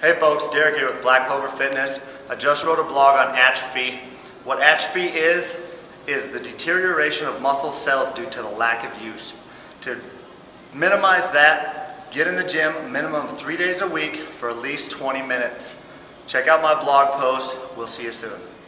Hey folks, Derek here with Black Clover Fitness. I just wrote a blog on atrophy. What atrophy is the deterioration of muscle cells due to the lack of use. To minimize that, get in the gym a minimum of 3 days a week for at least 20 minutes. Check out my blog post. We'll see you soon.